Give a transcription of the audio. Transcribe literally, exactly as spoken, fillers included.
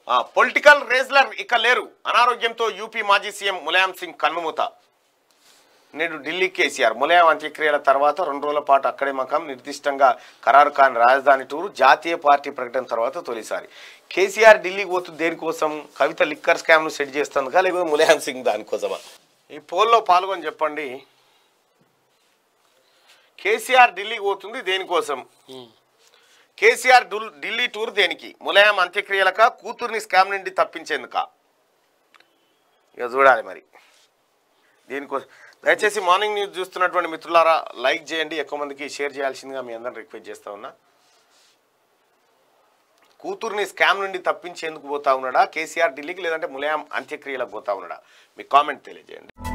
Political రేజ్లర్ ఇక లేరు, అనారోగ్యంతో యూపీ మాజీ సీఎం ములాయం సింగ్ కన్నుమూత. నేడు ఢిల్లీ కేసీఆర్ ములాయం అంత్యక్రియల తర్వాత రెండు రోజుల పాటు అక్కడే మకాం, నిర్దిష్టంగా ఖరారు కాని రాజధాని టూరు, జాతీయ పార్టీ ప్రకటన తర్వాత తొలిసారి. కేసీఆర్ ఢిల్లీకి పోతుంది దేనికోసం? కవిత లిక్కర్ స్కామ్ను సెట్ చేస్తుందిగా, లేకపోతే ములాయం సింగ్ దానికోసమా? ఈ పోల్లో పాల్గొని చెప్పండి. కేసీఆర్ ఢిల్లీకి పోతుంది దేనికోసం? కేసీఆర్ ఢిల్లీ టూర్ దేనికి? ములాయం అంత్యక్రియలక, కూతుర్ని స్కామ్ నుండి తప్పించేందుక? ఇక చూడాలి మరి దీనికోసం. దయచేసి మార్నింగ్ న్యూస్ చూస్తున్నటువంటి మిత్రులారా లైక్ చేయండి, ఎక్కువ మందికి షేర్ చేయాల్సిందిగా మీ అందరిని రిక్వెస్ట్ చేస్తా ఉన్నా. కూతుర్ని స్కామ్ నుండి తప్పించేందుకు పోతా ఉన్నాడా కేసీఆర్ ఢిల్లీకి, లేదంటే ములాయం అంత్యక్రియలకు పోతా ఉన్నాడా? మీ కామెంట్ తెలియజేయండి.